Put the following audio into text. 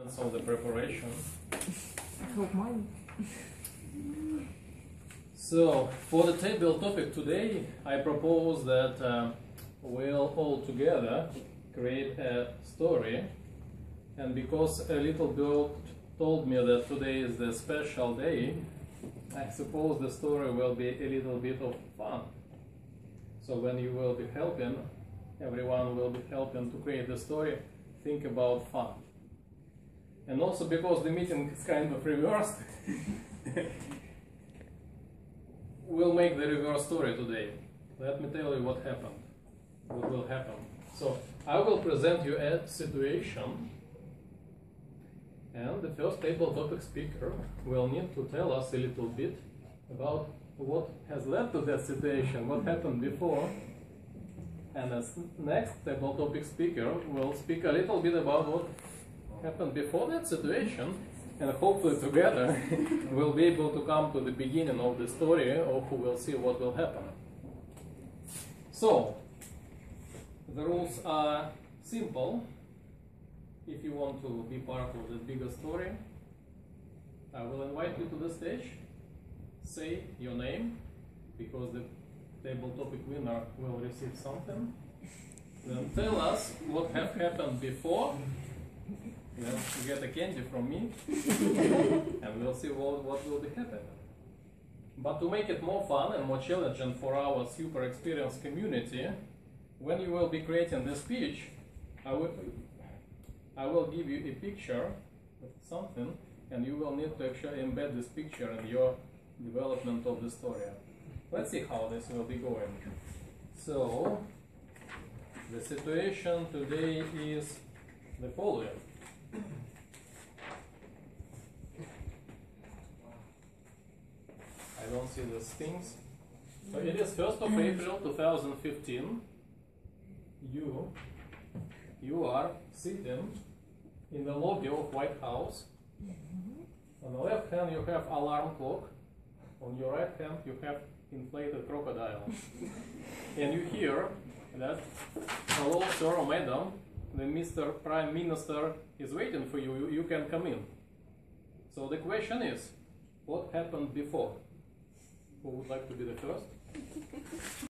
So the preparation. I hope mine. So for the table topic today, I propose that we'll all together create a story. And because a little girl told me that today is the special day, I suppose the story will be a little bit of fun. So when you will be helping, everyone will be helping to create the story, think about fun. And also because the meeting is kind of reversed, we'll make the reverse story today. Let me tell you what happened, what will happen. So I will present you a situation, and the first table topic speaker will need to tell us a little bit about what has led to that situation, what happened before. And the next table topic speaker will speak a little bit about what happened before that situation, and hopefully together we'll be able to come to the beginning of the story, or we will see what will happen. So, the rules are simple. If you want to be part of the bigger story, I will invite you to the stage. Say your name, because the table topic winner will receive something. Then tell us what have happened before. Then you get a candy from me, and we'll see what will be happening. But to make it more fun and more challenging for our super experienced community, when you will be creating the speech, I will give you a picture of something, and you will need to actually embed this picture in your development of the story. Let's see how this will be going. So, the situation today is the following. I don't see the things. So it is 1st of April 2015. You are sitting in the lobby of White House. On the left hand you have alarm clock. On your right hand you have inflated crocodile. And you hear that, "Hello sir or madam, the Mr. Prime Minister is waiting for you, you can come in." So the question is, what happened before? Who would like to be the first?